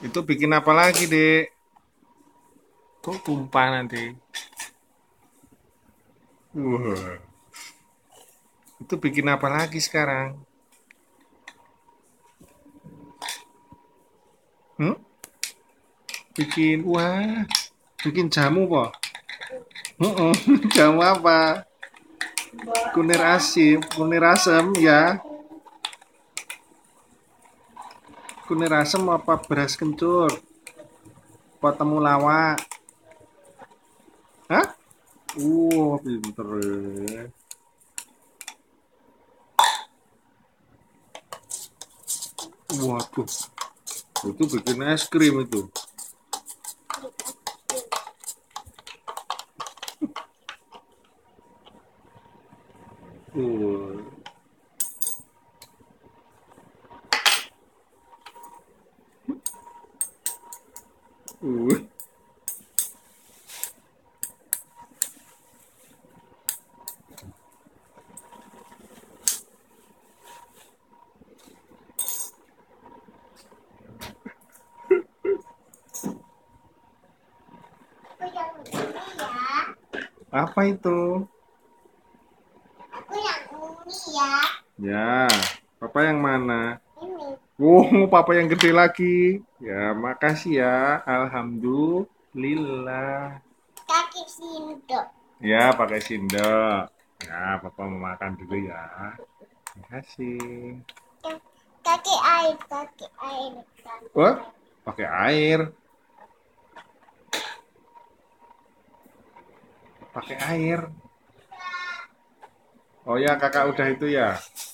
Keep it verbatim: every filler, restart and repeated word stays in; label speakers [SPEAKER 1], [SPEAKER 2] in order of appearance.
[SPEAKER 1] Itu bikin apa lagi, Dek?
[SPEAKER 2] Kok tumpah nanti?
[SPEAKER 1] Wah, itu bikin apa lagi sekarang? Hmm? Bikin, wah, bikin jamu, po? Heeh, jamu apa? Kunir asin, kunir asem, ya. Kunir asem apa beras kencur? Apa temulawak? Hah? Wah, pinter ya. Waduh, itu bikin es krim itu. Uh, uh.
[SPEAKER 3] Aku yang ini ya.
[SPEAKER 1] Apa itu?
[SPEAKER 3] Aku yang ini ya.
[SPEAKER 1] Ya, papa yang mana?
[SPEAKER 3] Ini.
[SPEAKER 1] Wow, papa yang gede lagi. Ya, makasih ya. Alhamdulillah.
[SPEAKER 3] Kaki sindok.
[SPEAKER 1] Ya, pakai sendok. Ya, papa mau makan dulu ya. Makasih.
[SPEAKER 3] Kaki air, kaki air. Kaki
[SPEAKER 1] Wah,
[SPEAKER 3] air.
[SPEAKER 1] pakai air. Pakai air. Oh ya, kakak udah itu ya.